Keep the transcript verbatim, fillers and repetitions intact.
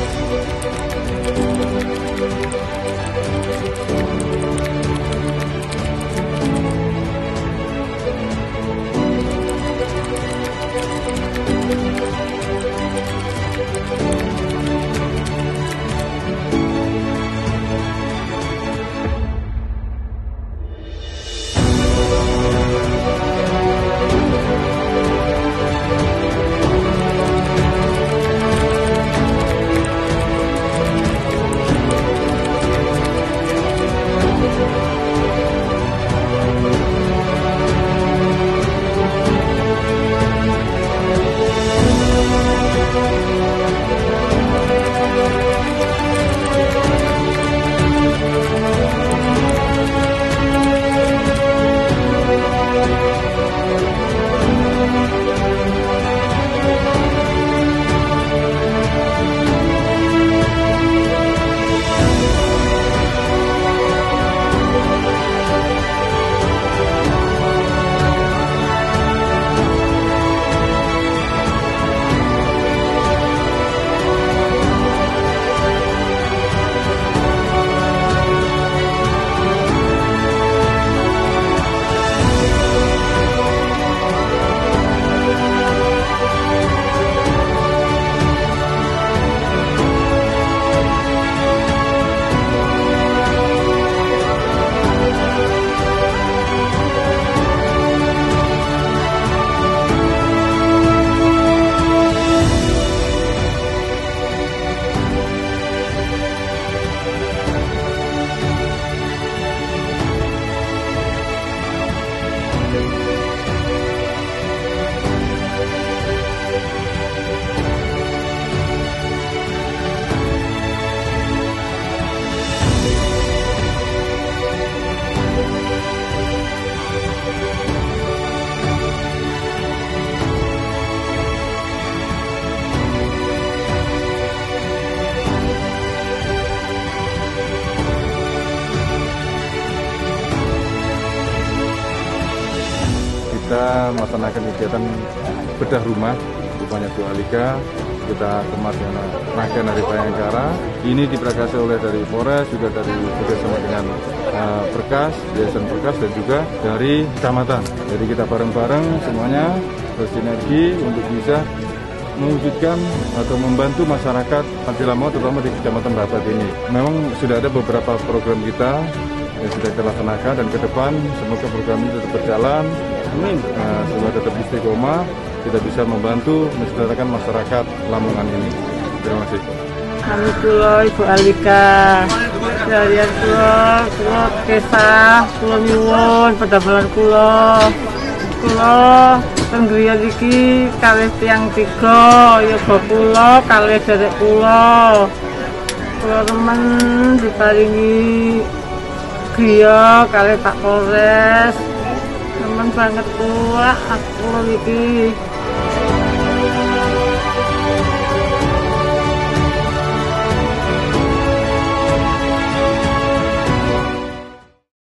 Kita melaksanakan kegiatan bedah rumah di banyak Bu Alika, kita kemas dengan rangkaian dari Bayangkara. Ini diperkasi oleh dari Polres, juga dari bekerjasama dengan uh, Perkas, Yayasan Perkas, dan juga dari kecamatan. Jadi kita bareng-bareng semuanya bersinergi untuk bisa mewujudkan atau membantu masyarakat Antilamau, terutama di Kecamatan Babat ini. Memang sudah ada beberapa program kita yang sudah kita laksanakan, dan ke depan semoga program ini tetap berjalan. Amin. Nah, semoga tetap istiqomah, kita bisa membantu mensejahterakan masyarakat Lamongan ini. Terima kasih. Kami kula Ibu Alika, dari kula kula kesah, kula nyuwun pedamelan kula. Kula tenggriya iki kalih tiyang tiga, yoga kula kalih derek kula. Kula remen diparingi griya kalih Pak Polres. Teman banget kuah aku iki.